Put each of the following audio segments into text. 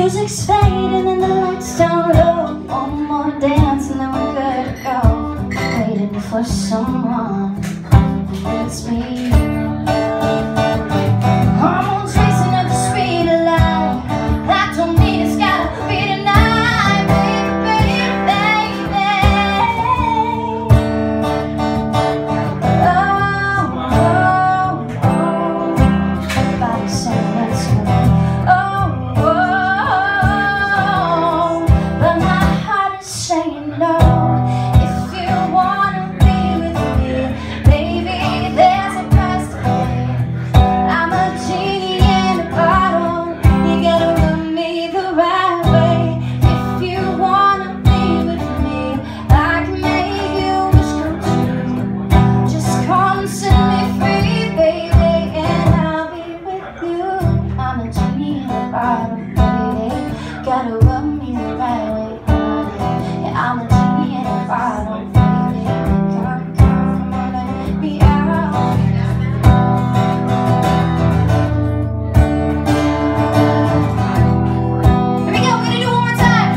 music's fading and the lights down low. One more dance and then we're good to go. Waiting for someone who needs me. Hormones racing at the speed of light. I don't need it's gotta be tonight, baby, baby. Everybody saying let's go. Saying no. If you wanna be with me, baby, there's a price to pay. I'm a genie in a bottle. You gotta rub me the right way. If you wanna be with me, I can make your wish come true. Just come set me free, baby, and I'll be with you. I'm a genie in a bottle, baby. Gotta rub me the right way. I'm a genie in a bottle, baby. Come on, let me out. Here we go, we're gonna do it one more time.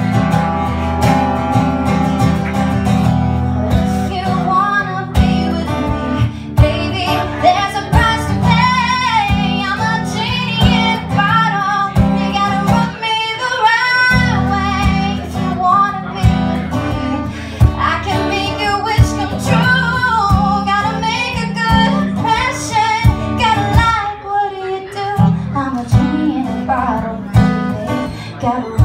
If you wanna be with me, baby, there's a price to pay. I'm a genie in a bottle. You gotta rub me the right way. If you wanna be got